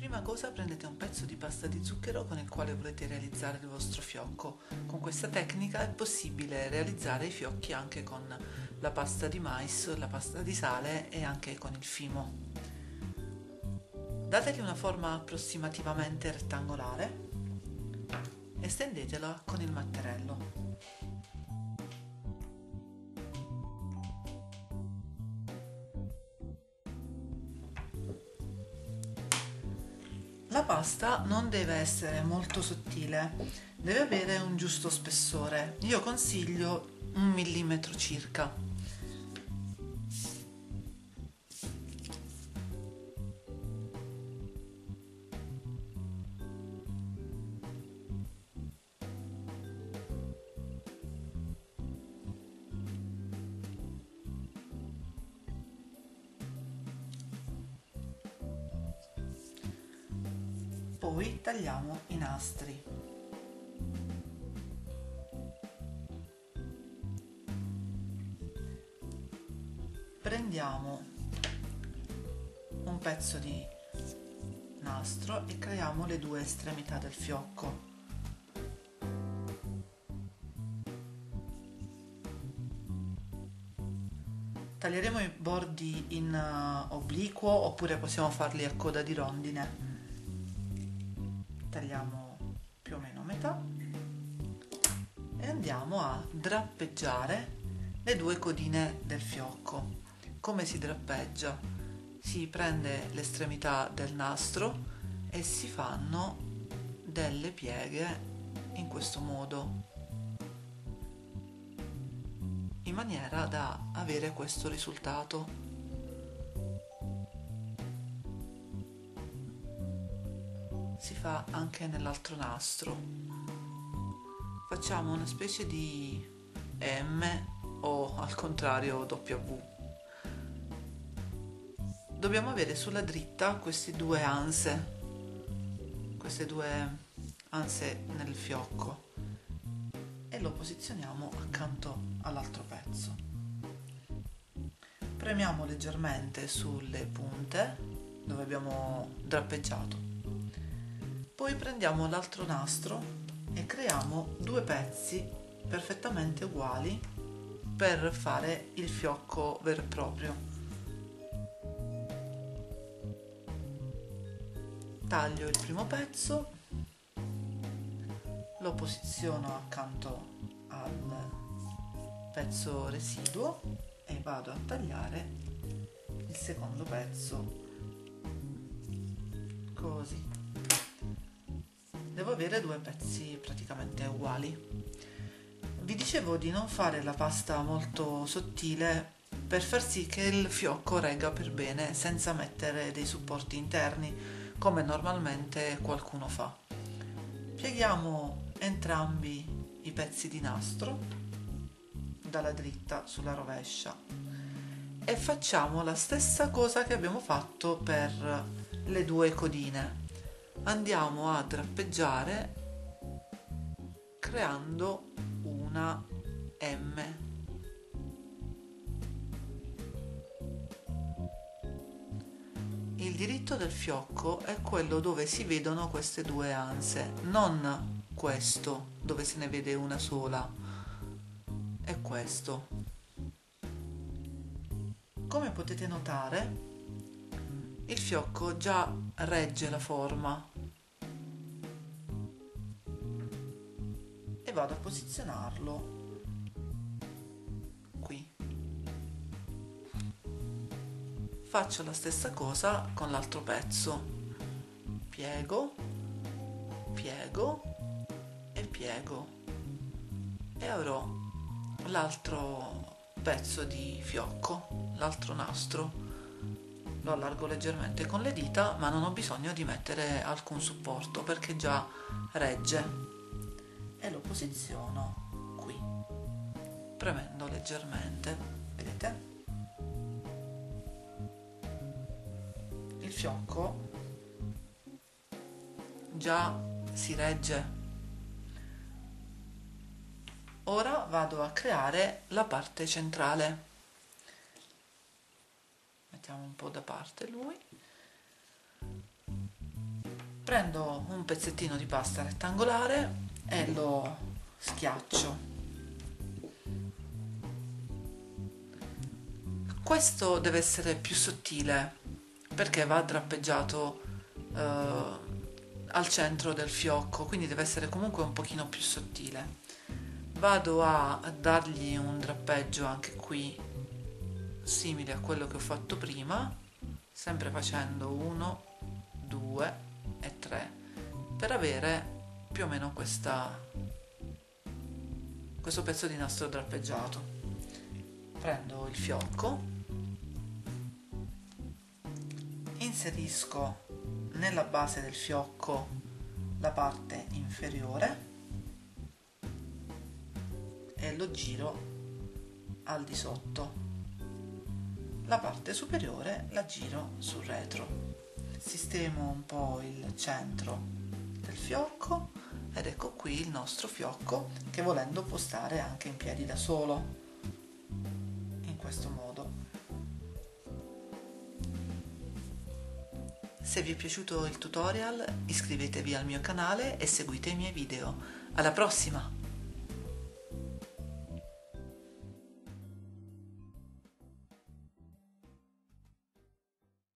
Prima cosa prendete un pezzo di pasta di zucchero con il quale volete realizzare il vostro fiocco. Con questa tecnica è possibile realizzare i fiocchi anche con la pasta di mais, la pasta di sale e anche con il fimo. Dategli una forma approssimativamente rettangolare e stendetela con il mattarello. La pasta non deve essere molto sottile, deve avere un giusto spessore. Io consiglio 1 millimetro circa. Poi tagliamo i nastri. Prendiamo un pezzo di nastro e creiamo le due estremità del fiocco. Taglieremo i bordi in obliquo oppure possiamo farli a coda di rondine. Tagliamo più o meno a metà e andiamo a drappeggiare le due codine del fiocco. Come si drappeggia? Si prende l'estremità del nastro e si fanno delle pieghe in questo modo, in maniera da avere questo risultato. Si fa anche nell'altro nastro. Facciamo una specie di M o al contrario W. Dobbiamo avere sulla dritta queste due anse nel fiocco e lo posizioniamo accanto all'altro pezzo. Premiamo leggermente sulle punte dove abbiamo drappeggiato. Poi prendiamo l'altro nastro e creiamo due pezzi perfettamente uguali per fare il fiocco vero e proprio. Taglio il primo pezzo, lo posiziono accanto al pezzo residuo e vado a tagliare il secondo pezzo così. Devo avere due pezzi praticamente uguali. Vi dicevo di non fare la pasta molto sottile per far sì che il fiocco regga per bene senza mettere dei supporti interni come normalmente qualcuno fa. Pieghiamo entrambi i pezzi di nastro dalla dritta sulla rovescia e facciamo la stessa cosa che abbiamo fatto per le due codine. Andiamo a drappeggiare creando una M. Il diritto del fiocco è quello dove si vedono queste due anse, non questo dove se ne vede una sola, è questo. Come potete notare, il fiocco già regge la forma e vado a posizionarlo qui. Faccio la stessa cosa con l'altro pezzo, piego, piego e piego e avrò l'altro pezzo di fiocco, l'altro nastro. Lo allargo leggermente con le dita, ma non ho bisogno di mettere alcun supporto perché già regge e lo posiziono qui, premendo leggermente. Vedete? Il fiocco già si regge. Ora vado a creare la parte centrale. Mettiamo un po' da parte lui Prendo un pezzettino di pasta rettangolare e lo schiaccio. Questo deve essere più sottile perché va drappeggiato al centro del fiocco, quindi deve essere comunque un pochino più sottile. Vado a dargli un drappeggio anche qui simile a quello che ho fatto prima, sempre facendo 1, 2 e 3 per avere più o meno questo pezzo di nastro drappeggiato. Prendo il fiocco, inserisco nella base del fiocco la parte inferiore e lo giro al di sotto. La parte superiore la giro sul retro. Sistemo un po' il centro del fiocco ed ecco qui il nostro fiocco che volendo può stare anche in piedi da solo, in questo modo. Se vi è piaciuto il tutorial iscrivetevi al mio canale e seguite i miei video. Alla prossima!